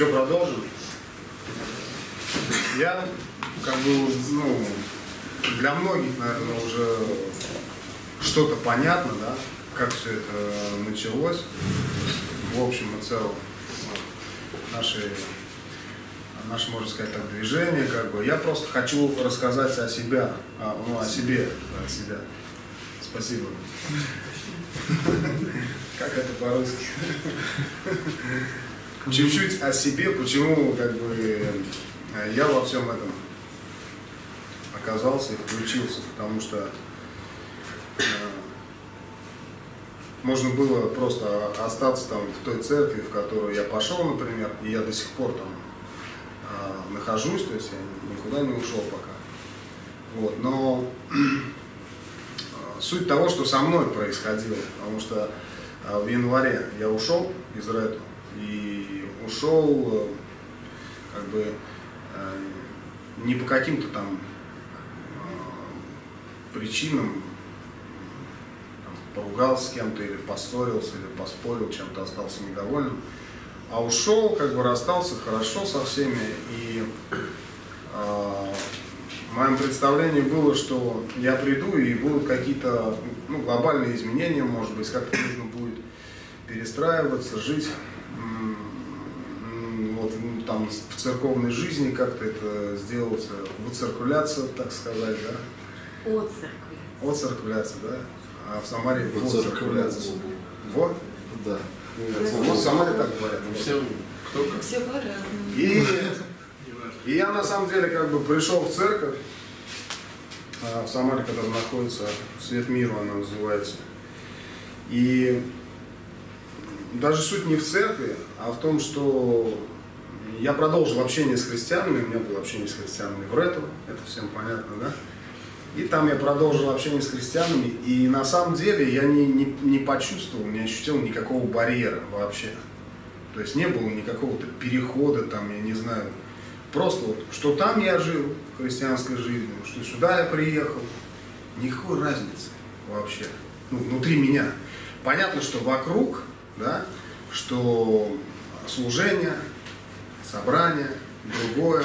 Что, продолжим? Я, как бы, ну, для многих, наверное, уже что-то понятно, да, как все это началось, в общем и целом, наше, можно сказать так, движение, как бы. Я просто хочу рассказать о себе, о себе. Спасибо. Как это по-русски? Чуть-чуть о себе, почему, как бы, я во всем этом оказался и включился, потому что можно было просто остаться там в той церкви, в которую я пошел, например, и я до сих пор там нахожусь, то есть я никуда не ушел пока. Вот, но суть того, что со мной происходило, потому что в январе я ушел из РЭТу и ушел как бы не по каким-то там причинам, там, поругался с кем-то или поссорился, или поспорил, чем-то остался недовольным, а ушел, как бы расстался хорошо со всеми, и в моем представлении было, что я приду и будут какие-то глобальные изменения, может быть, как-то нужно будет перестраиваться, жить вот, там, в церковной жизни, как-то это сделать, выцеркуляться, так сказать, да? Отцеркуляться, да? А в Самаре отцеркуляться. Вот? Да. Вот в Самаре так говорят. Все по-разному. И я на самом деле как бы пришел в церковь, в Самаре, которая находится, Свет Миру она называется. И даже суть не в церкви, а в том, что я продолжил общение с христианами, у меня было общение с христианами в РЭТу, это всем понятно, да? И там я продолжил общение с христианами, и на самом деле я не почувствовал, не ощутил никакого барьера вообще. То есть не было никакого-то перехода там, я не знаю. Просто вот, что там я жил христианской жизнью, что сюда я приехал, никакой разницы вообще, внутри меня. Понятно, что вокруг, да, что служение, собрание, другое,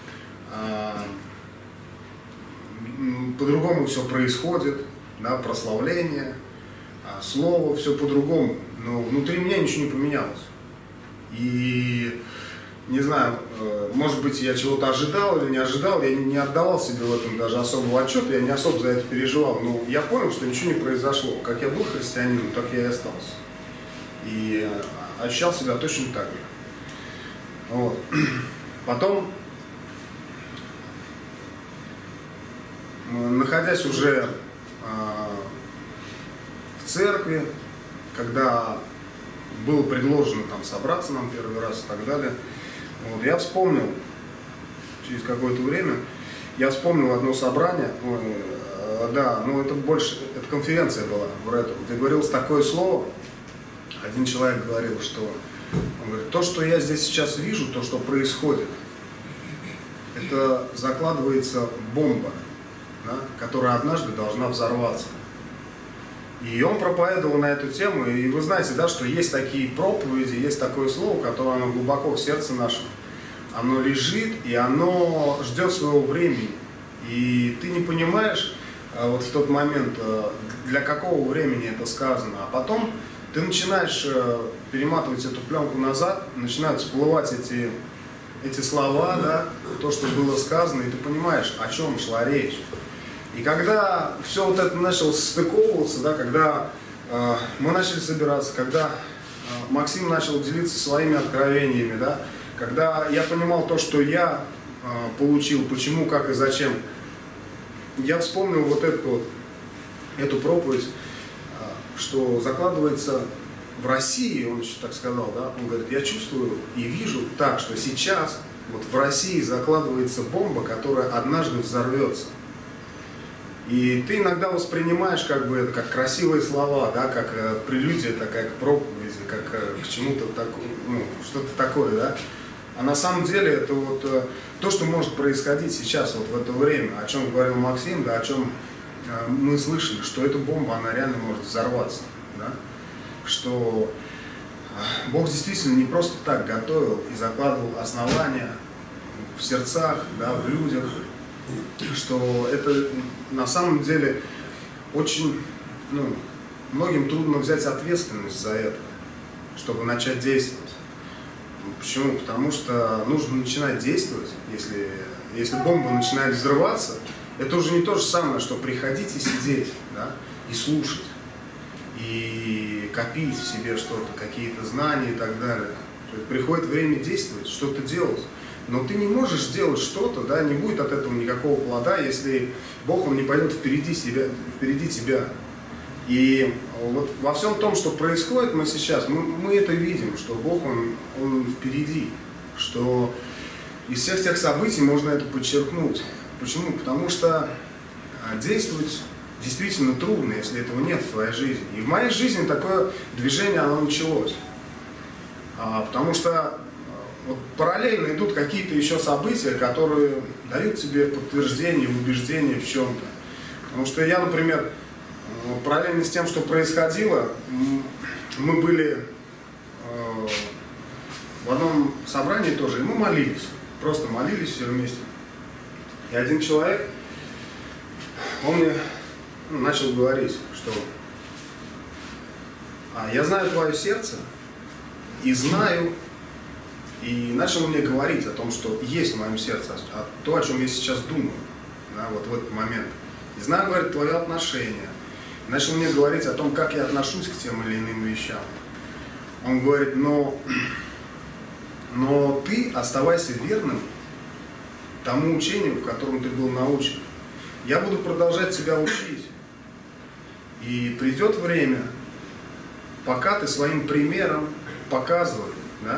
по-другому все происходит, да, прославление, слово, все по-другому, но внутри меня ничего не поменялось. И не знаю, может быть, я чего-то ожидал или не ожидал, я не отдавал себе в этом даже особого отчета, я не особо за это переживал, но я понял, что ничего не произошло. Как я был христианином, так я и остался. И ощущал себя точно так же. Вот. Потом, находясь уже в церкви, когда было предложено там собраться нам первый раз и так далее, вот, я вспомнил, через какое-то время, я вспомнил одно собрание, да, ну это больше, это конференция была в РЭТу, где говорилось такое слово, один человек говорил, что, он говорит, то, что я здесь сейчас вижу, то, что происходит, это закладывается бомба, да, которая однажды должна взорваться. И он проповедовал на эту тему, и вы знаете, да, что есть такие проповеди, есть такое слово, которое оно глубоко в сердце нашем, оно лежит, и оно ждет своего времени. И ты не понимаешь вот в тот момент, для какого времени это сказано, а потом ты начинаешь перематывать эту пленку назад, начинают всплывать эти слова, да, то, что было сказано, и ты понимаешь, о чем шла речь. И когда все вот это начало стыковываться, да, когда мы начали собираться, когда Максим начал делиться своими откровениями, да, когда я понимал то, что я получил, почему, как и зачем, я вспомнил вот эту проповедь, что закладывается в России, он еще так сказал, да, он говорит, я чувствую и вижу так, что сейчас вот в России закладывается бомба, которая однажды взорвется. И ты иногда воспринимаешь как бы это как красивые слова, да, как прелюдия такая к проповеди, как к чему-то такому, что-то такое, да. А на самом деле это вот то, что может происходить сейчас, вот в это время, о чем говорил Максим, да, о чем мы слышали, что эта бомба, она реально может взорваться, да, что Бог действительно не просто так готовил и закладывал основания в сердцах, да, в людях, что это на самом деле очень, многим трудно взять ответственность за это, чтобы начать действовать. Почему? Потому что нужно начинать действовать. Если бомба начинает взрываться, это уже не то же самое, что приходить и сидеть, да, и слушать, и копить в себе что-то, какие-то знания и так далее. Приходит время действовать, что-то делать. Но ты не можешь сделать что-то, да, не будет от этого никакого плода, если Бог он не пойдет впереди тебя. И вот во всем том, что происходит мы сейчас, мы это видим, что Бог он впереди, что из всех тех событий можно это подчеркнуть. Почему? Потому что действовать действительно трудно, если этого нет в твоей жизни. И в моей жизни такое движение, оно началось. Потому что вот параллельно идут какие-то еще события, которые дают тебе подтверждение, убеждение в чем-то. Потому что я, например, параллельно с тем, что происходило, мы были в одном собрании тоже, и мы молились. Просто молились все вместе. И один человек, он мне начал говорить, что я знаю твое сердце, и знаю, и начал мне говорить о том, что есть в моем сердце, то, о чем я сейчас думаю, да, вот в этот момент. И знаю, говорит, твое отношение. И начал мне говорить о том, как я отношусь к тем или иным вещам. Он говорит, но ты оставайся верным тому учению, в котором ты был научен. Я буду продолжать тебя учить. И придет время, пока ты своим примером показывай,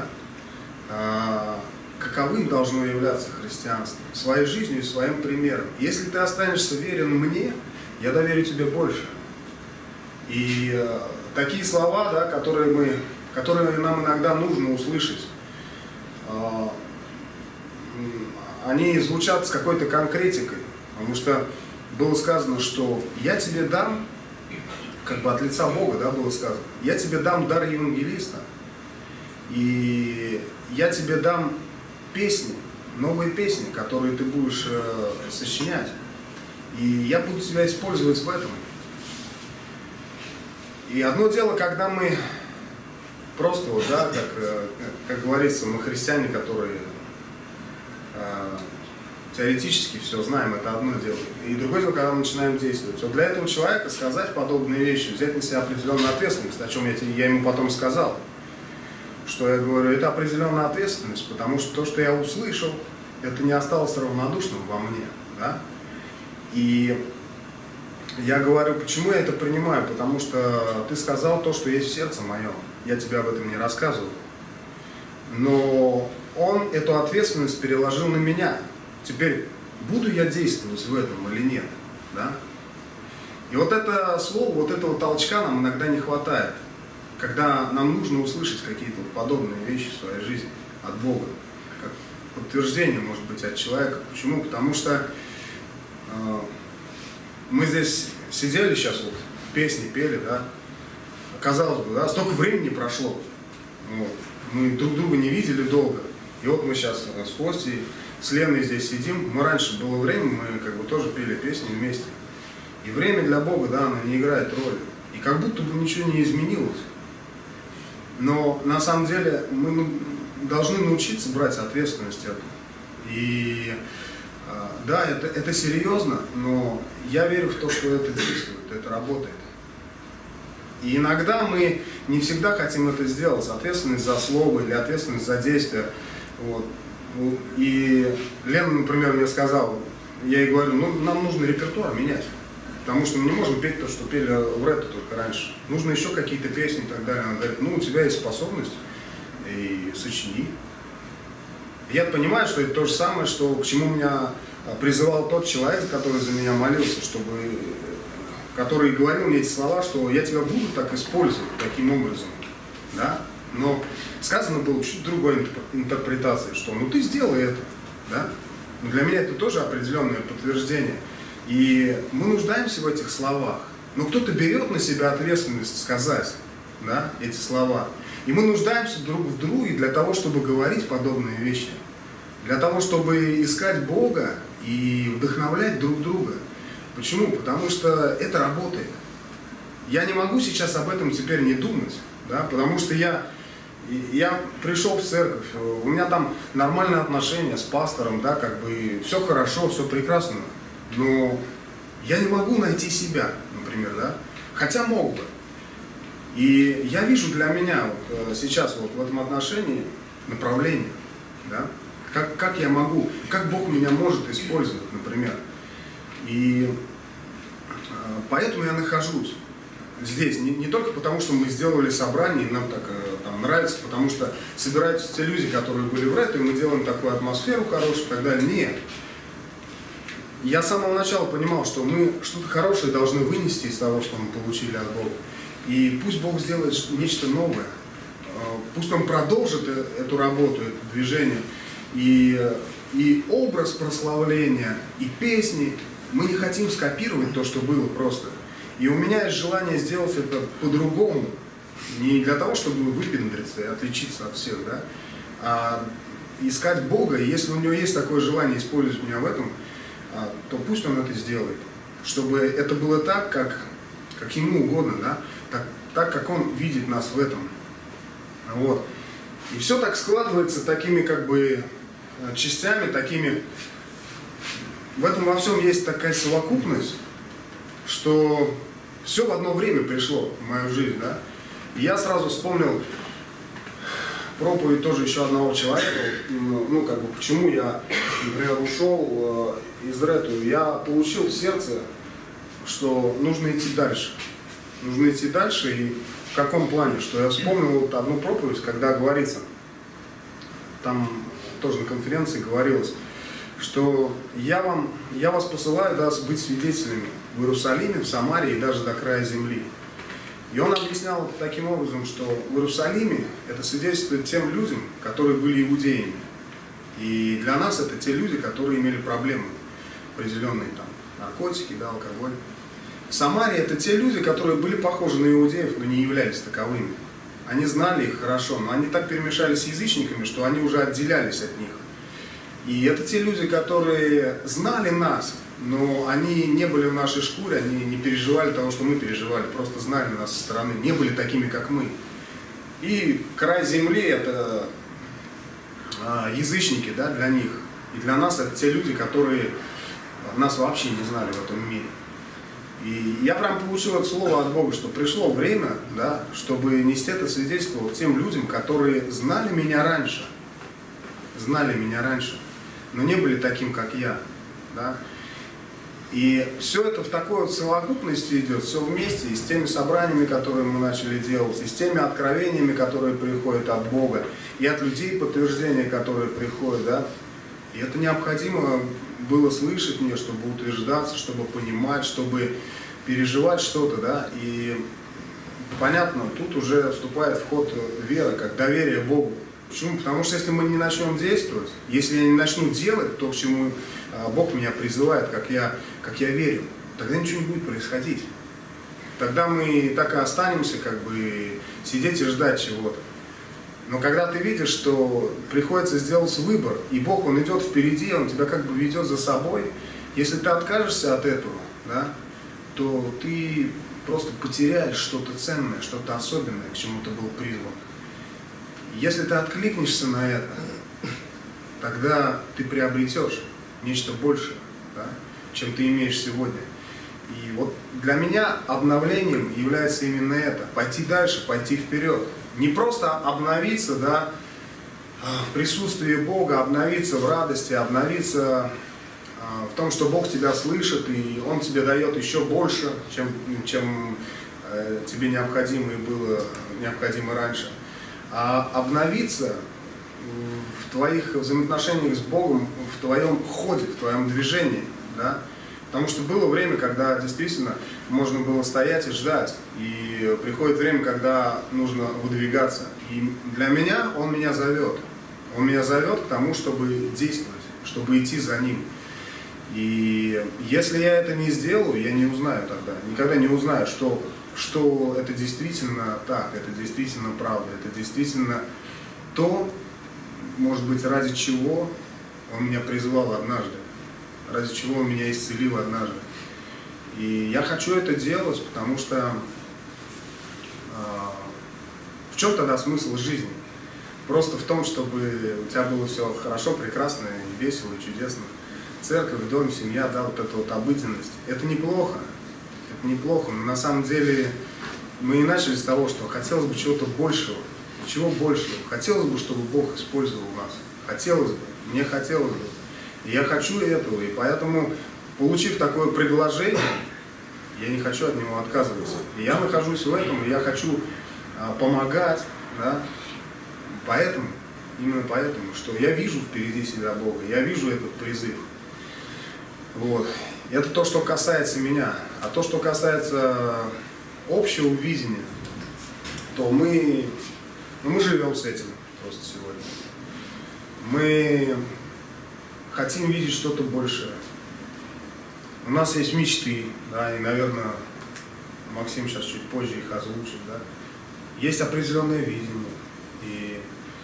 да, каковым должно являться христианство, своей жизнью и своим примером. Если ты останешься верен мне, я доверю тебе больше. И такие слова, да, которые нам иногда нужно услышать, они звучат с какой-то конкретикой, потому что было сказано, что я тебе дам, как бы от лица Бога, да, было сказано, я тебе дам дар евангелиста, и я тебе дам песни, новые песни, которые ты будешь сочинять, и я буду тебя использовать в этом. И одно дело, когда мы просто, вот, да, как говорится, мы христиане, которые теоретически все знаем, это одно дело. И другое дело, когда мы начинаем действовать. Вот для этого человека сказать подобные вещи, взять на себя определенную ответственность, о чем я ему потом сказал, что я говорю, это определенная ответственность, потому что то, что я услышал, это не осталось равнодушным во мне, да? И я говорю, почему я это принимаю, потому что ты сказал то, что есть в сердце моем, я тебе об этом не рассказывал, но он эту ответственность переложил на меня. Теперь, буду я действовать в этом или нет, да? И вот это слово, вот этого толчка нам иногда не хватает, когда нам нужно услышать какие-то подобные вещи в своей жизни от Бога, как подтверждение, может быть, от человека. Почему? Потому что мы здесь сидели сейчас, вот, песни пели, да, казалось бы, да, столько времени прошло, вот, мы друг друга не видели долго, и вот мы сейчас с Костей, с Леной здесь сидим, мы раньше было время, мы как бы тоже пели песни вместе, и время для Бога, да, оно не играет роли, и как будто бы ничего не изменилось, но на самом деле мы должны научиться брать ответственность эту, и да, это серьезно, но я верю в то, что это действует, это работает. И иногда мы не всегда хотим это сделать, ответственность за слово или ответственность за действие. Вот. И Лена, например, мне сказала, я ей говорю, нам нужно репертуар менять, потому что мы не можем петь то, что пели в рэпе только раньше. Нужно еще какие-то песни и так далее. Она говорит, у тебя есть способность, и сочини. Я понимаю, что это то же самое, что к чему меня призывал тот человек, который за меня молился, который говорил мне эти слова, что я тебя буду так использовать, таким образом, да? Но сказано было чуть другой интерпретацией, что ты сделай это, да? Но для меня это тоже определенное подтверждение. И мы нуждаемся в этих словах. Но кто-то берет на себя ответственность сказать, да, эти слова. И мы нуждаемся друг в друге для того, чтобы говорить подобные вещи. Для того, чтобы искать Бога и вдохновлять друг друга. Почему? Потому что это работает. Я не могу сейчас об этом теперь не думать, да, потому что я пришел в церковь, у меня там нормальные отношения с пастором, да, как бы все хорошо, все прекрасно, но я не могу найти себя, например, да, хотя мог бы. И я вижу для меня вот, сейчас вот в этом отношении направление, да, как я могу, как Бог меня может использовать, например. И поэтому я нахожусь здесь, не только потому, что мы сделали собрание, и нам так там нравится, потому что собираются те люди, которые были в рэпе, мы делаем такую атмосферу хорошую и так далее. Нет. Я с самого начала понимал, что мы что-то хорошее должны вынести из того, что мы получили от Бога. И пусть Бог сделает нечто новое. Пусть Он продолжит эту работу, это движение. И образ прославления, и песни. Мы не хотим скопировать то, что было просто. И у меня есть желание сделать это по-другому. Не для того, чтобы выпендриться и отличиться от всех, да, а искать Бога. И если у него есть такое желание использовать меня в этом, то пусть Он это сделает. Чтобы это было так, как Ему угодно, да, так, как Он видит нас в этом. Вот. И все так складывается такими как бы частями, такими. В этом во всем есть такая совокупность, что все в одно время пришло в мою жизнь, да. И я сразу вспомнил проповедь тоже еще одного человека, ну, как бы, почему я, например, ушел из рэпа. Я получил в сердце, что нужно идти дальше. Нужно идти дальше, и в каком плане, что я вспомнил вот одну проповедь, когда говорится, там тоже на конференции говорилось, что я вас посылаю, да, быть свидетелями в Иерусалиме, в Самарии и даже до края земли. И он объяснял таким образом, что в Иерусалиме это свидетельствует тем людям, которые были иудеями. И для нас это те люди, которые имели проблемы определенные, там, наркотики, да, алкоголь. В Самарии это те люди, которые были похожи на иудеев, но не являлись таковыми. Они знали их хорошо, но они так перемешались с язычниками, что они уже отделялись от них. И это те люди, которые знали нас, но они не были в нашей шкуре, они не переживали того, что мы переживали, просто знали нас со стороны, не были такими, как мы. И край земли – это язычники, да, для них. И для нас это те люди, которые нас вообще не знали в этом мире. И я прям получил это слово от Бога, что пришло время, да, чтобы нести это свидетельство тем людям, которые знали меня раньше, но не были таким, как я. Да. И все это в такой вот совокупности идет, все вместе, и с теми собраниями, которые мы начали делать, и с теми откровениями, которые приходят от Бога, и от людей подтверждения, которые приходят, да. И это необходимо было слышать мне, чтобы утверждаться, чтобы понимать, чтобы переживать что-то, да. И понятно, тут уже вступает в ход вера, как доверие Богу. Почему? Потому что если мы не начнем действовать, если я не начну делать то, к чему Бог меня призывает, как я верю, тогда ничего не будет происходить. Тогда мы так и останемся, как бы, сидеть и ждать чего-то. Но когда ты видишь, что приходится сделать выбор, и Бог, Он идет впереди, Он тебя как бы ведет за собой, если ты откажешься от этого, да, то ты просто потеряешь что-то ценное, что-то особенное, к чему ты был призван. Если ты откликнешься на это, тогда ты приобретешь нечто большее, да, чем ты имеешь сегодня. И вот для меня обновлением является именно это. Пойти дальше, пойти вперед. Не просто обновиться, да, в присутствии Бога, обновиться в радости, обновиться в том, что Бог тебя слышит, и Он тебе дает еще больше, чем тебе необходимо раньше. А обновиться в твоих взаимоотношениях с Богом, в твоем ходе, в твоем движении, да? Потому что было время, когда действительно можно было стоять и ждать, и приходит время, когда нужно выдвигаться. И для меня Он меня зовет. Он меня зовет к тому, чтобы действовать, чтобы идти за Ним. И если я это не сделаю, я не узнаю тогда, никогда не узнаю, что что это действительно так, это действительно правда, это действительно то, может быть, ради чего Он меня призвал однажды, ради чего Он меня исцелил однажды. И я хочу это делать, потому что в чем тогда смысл жизни? Просто в том, чтобы у тебя было все хорошо, прекрасно, и весело, и чудесно. Церковь, дом, семья, да, вот эта вот обыденность. Это неплохо. Это неплохо. Но на самом деле мы и начали с того, что хотелось бы чего-то большего. Чего большего? Хотелось бы, чтобы Бог использовал нас. Хотелось бы. Мне хотелось бы. И я хочу этого. И поэтому, получив такое предложение, я не хочу от него отказываться. И я нахожусь в этом, и я хочу помогать, да. Поэтому, именно поэтому, что я вижу впереди себя Бога, я вижу этот призыв. Вот. Это то, что касается меня. А то, что касается общего видения, то мы живем с этим просто сегодня. Мы хотим видеть что-то большее. У нас есть мечты, да, и, наверное, Максим сейчас чуть позже их озвучит, да. Есть определенное видение. И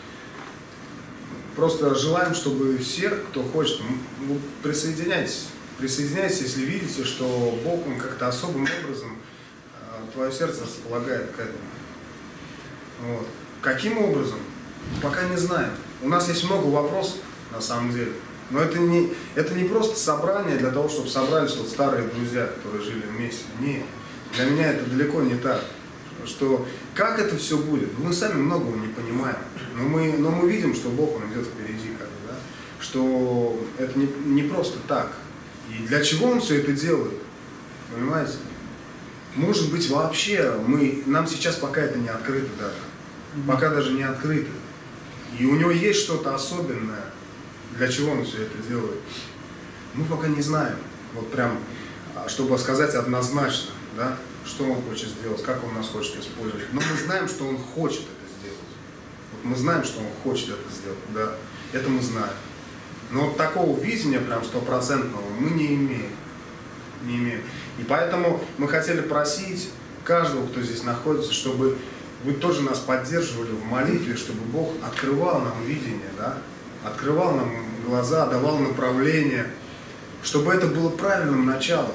просто желаем, чтобы все, кто хочет, присоединяйтесь. Присоединяйтесь, если видите, что Бог, Он как-то особым образом твое сердце располагает к этому. Вот. Каким образом? Пока не знаем. У нас есть много вопросов, на самом деле. Но это не просто собрание для того, чтобы собрались вот старые друзья, которые жили вместе. Нет. Для меня это далеко не так. Что как это все будет? Мы сами многого не понимаем. Но мы видим, что Бог, Он идет впереди, как бы, да? Что это не просто так. И для чего Он все это делает? Понимаете? Может быть, вообще нам сейчас пока это не открыто даже. Пока даже не открыто. И у Него есть что-то особенное, для чего Он все это делает. Мы пока не знаем. Вот прям, чтобы сказать однозначно, да, что Он хочет сделать, как Он нас хочет использовать. Но мы знаем, что Он хочет это сделать. Вот мы знаем, что Он хочет это сделать, да. Это мы знаем. Но вот такого видения прям стопроцентного мы не имеем. Не имеем. И поэтому мы хотели просить каждого, кто здесь находится, чтобы вы тоже нас поддерживали в молитве, чтобы Бог открывал нам видение, да? Открывал нам глаза, давал направление, чтобы это было правильным началом.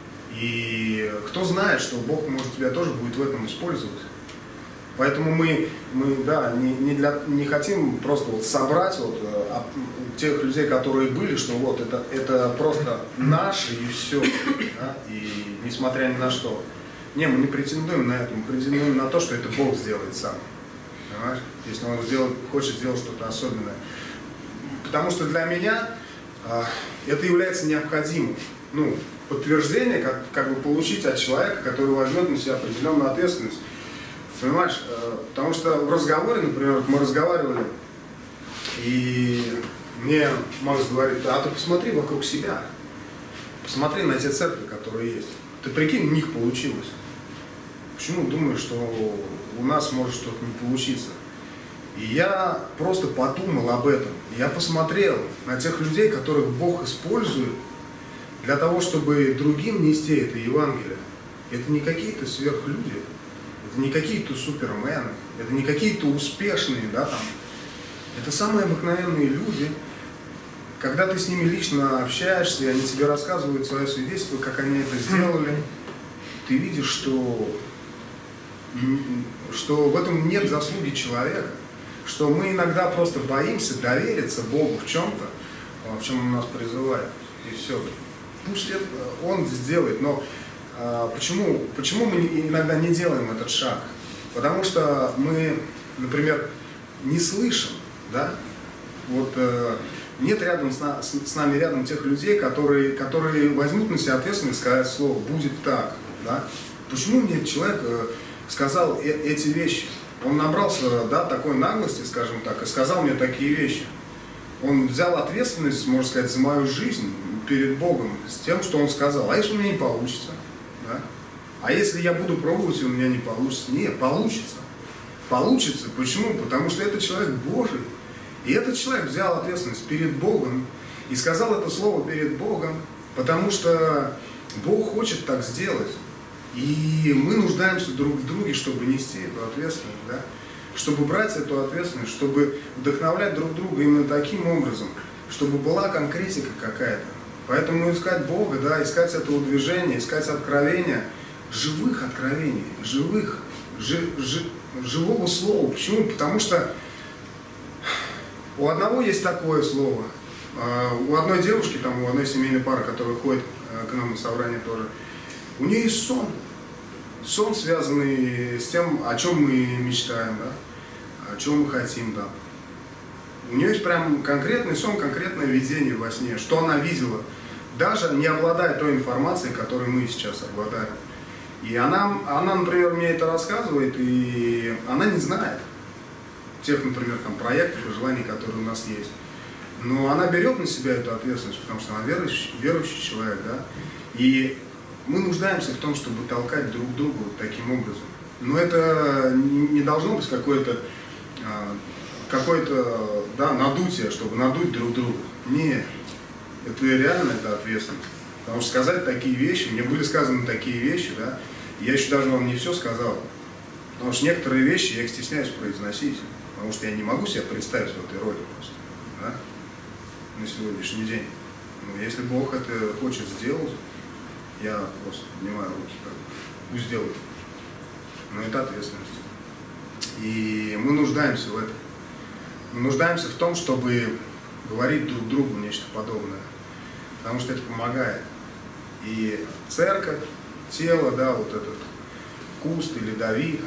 И кто знает, что Бог, может, тебя тоже будет в этом использовать. Поэтому мы да, не хотим просто вот собрать вот, тех людей, которые были, что вот это просто наши и все, да? И несмотря ни на что. Не, мы не претендуем на это, мы претендуем на то, что это Бог сделает сам. Понимаешь? Если Он хочет сделать что-то особенное. Потому что для меня это является необходимым. Подтверждение, как бы получить от человека, который возьмет на себя определенную ответственность. Понимаешь? Потому что в разговоре, например, мы разговаривали, и мне Макс говорит: а ты посмотри вокруг себя, посмотри на те церкви, которые есть. Ты прикинь, у них получилось. Почему думаешь, что у нас может что-то не получиться? И я просто подумал об этом. Я посмотрел на тех людей, которых Бог использует для того, чтобы другим нести это Евангелие. Это не какие-то сверхлюди, это не какие-то супермены, это не какие-то успешные, да, там. Это самые обыкновенные люди. Когда ты с ними лично общаешься, и они тебе рассказывают свое свидетельство, как они это сделали, ты видишь, что в этом нет заслуги человека, что мы иногда просто боимся довериться Богу в чем-то, в чем Он нас призывает, и все. Пусть Он сделает, но почему мы иногда не делаем этот шаг? Потому что мы, например, не слышим, да? Вот нет рядом с нами рядом тех людей, которые возьмут на себя ответственность сказать слово «будет так». Да? Почему мне человек сказал эти вещи? Он набрался, да, такой наглости, скажем так, и сказал мне такие вещи. Он взял ответственность, можно сказать, за мою жизнь перед Богом с тем, что он сказал. А если у меня не получится? Да? А если я буду пробовать, и у меня не получится? Нет, получится. Получится. Почему? Потому что это человек Божий. И этот человек взял ответственность перед Богом и сказал это слово перед Богом, потому что Бог хочет так сделать. И мы нуждаемся друг в друге, чтобы нести эту ответственность, да? Чтобы брать эту ответственность, чтобы вдохновлять друг друга именно таким образом, чтобы была конкретика какая-то. Поэтому искать Бога, да, искать этого движения, искать откровения, живых откровений, живого слова. Почему? Потому что у одного есть такое слово, у одной девушки, там, у одной семейной пары, которая ходит к нам на собрание тоже, у нее есть сон. Сон, связанный с тем, о чем мы мечтаем, да? О чем мы хотим, да. У нее есть прям конкретный сон, конкретное видение во сне, что она видела, даже не обладая той информацией, которой мы сейчас обладаем. И она, например, мне это рассказывает, и она не знает тех, например, там, проектов и желаний, которые у нас есть. Но она берет на себя эту ответственность, потому что она верующий человек, да. И мы нуждаемся в том, чтобы толкать друг друга вот таким образом. Но это не должно быть какое-то да, надутие, чтобы надуть друг друга. Нет. Это реально это ответственность. Потому что сказать такие вещи, мне были сказаны такие вещи, да, я еще даже вам не все сказал. Потому что некоторые вещи я их стесняюсь произносить, потому что я не могу себя представить в этой роли просто, да, на сегодняшний день. Но если Бог это хочет сделать, я просто поднимаю руки, как бы, пусть делает. Но это ответственность. И мы нуждаемся в этом. Мы нуждаемся в том, чтобы говорить друг другу нечто подобное. Потому что это помогает. И церковь, тело, да, вот этот куст или Давид,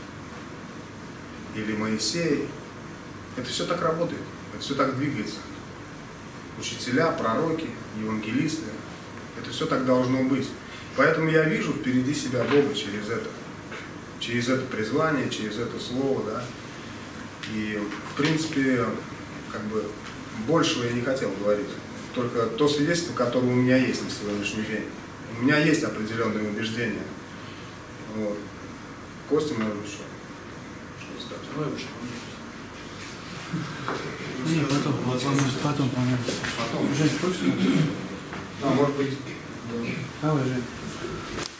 или Моисей, это все так работает, это все так двигается. Учителя, пророки, евангелисты, это все так должно быть. Поэтому я вижу впереди себя Бога через это призвание, через это слово, да. И, в принципе, как бы, большего я не хотел говорить. Только то свидетельство, которое у меня есть на сегодняшний день. У меня есть определенные убеждения. Вот. Костя, может быть, что сказать? Давай выше. Нет, потом, по-моему. Потом. Жень, точно? Да, может быть. Давай, Жень.